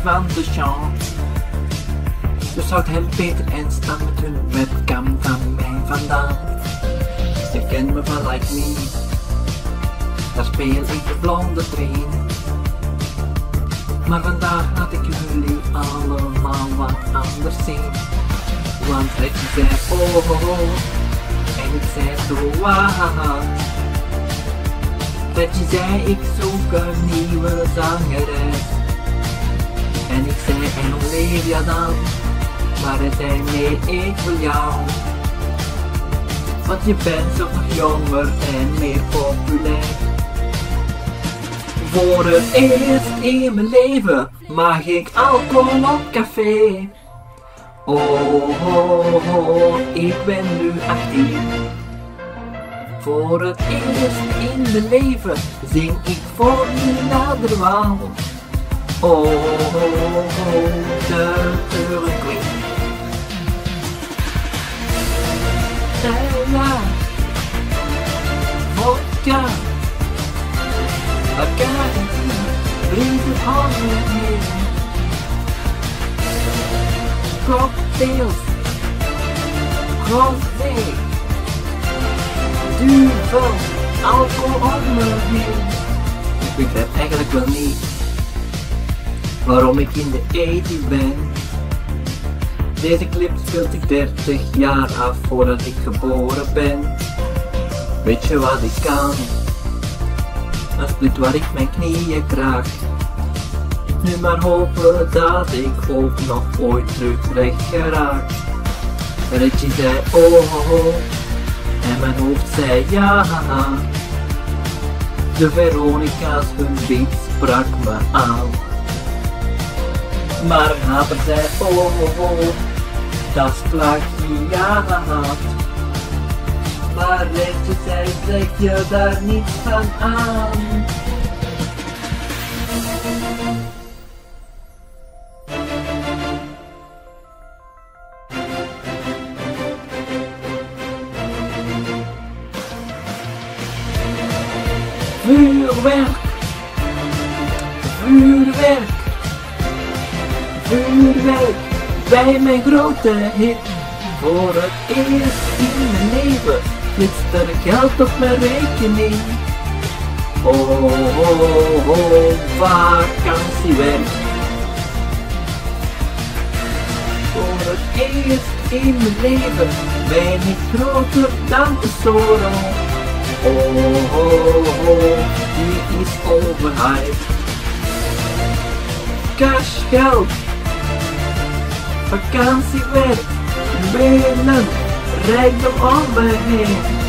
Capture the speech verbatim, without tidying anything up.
van de chance. Dus zou het heel beter instaan met hun webcam van mij vandaan. Ze kennen me van Like Me, daar speel ik de blonde train. Maar vandaag laat ik jullie allemaal wat anders zien. Want Reggie zei oh, oh, oh en ik zei zo wat. Reggie zei ik zoek een nieuwe zangeres. En ik zei en Olivia dan. Maar hij zei nee ik wil jou. Want je bent zo nog jonger en meer populair. Voor het eerst in mijn leven mag ik alcohol op café. Oh, oh, oh, ik ben nu achttien. Voor het eerst in mijn leven zing ik voor Nina de Waal. Oh, oh, oh, de Queen. Stella, vodka, Bacardi, brings it home with me. Cocktails, rosé, duvel, alcohol me heen. Ik begrijp eigenlijk wel niet waarom ik in de tachtig ben. Deze clip speelt ik dertig jaar af voordat ik geboren ben. Weet je wat ik kan? Een split waar ik mijn knieën kraak. Nu maar hopen dat ik ook nog ooit terug recht geraak. Reggie zei oh, oh, oh en mijn hoofd zei ja. De Veronica's hun beat sprak me aan. Maar een haper zei oh, oh, oh dat is plagiaat. Maar Reggie zei trek je daar niets van aan. Vuurwerk, vuurwerk, vuurwerk, bij mijn grote hit. Voor het eerst in mijn leven flitst er geld op mijn rekening. Oh, oh, oh, vakantiewerk. Voor het eerst in mijn leven ben ik groter dan Tesoro. Oh, oh, oh, die is overhyped. Cash, geld, vakantiewerk, binnen, rijkdom om me heen.